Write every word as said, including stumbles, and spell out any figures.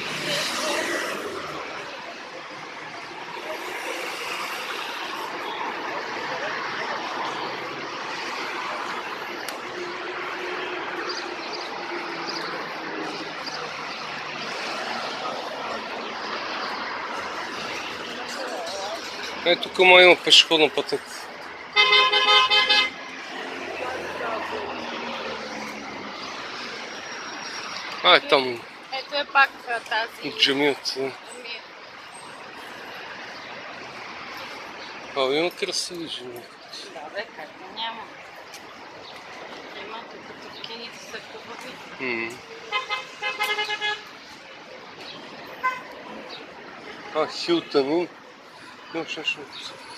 Е, тук има пешеходна пътека. А, е там. Ето е пак тази Джамията. А, има красиви джамии. Да, бе, как да няма. Има тук тъпкините са хубави. А, Хилтън. Имаш нещо.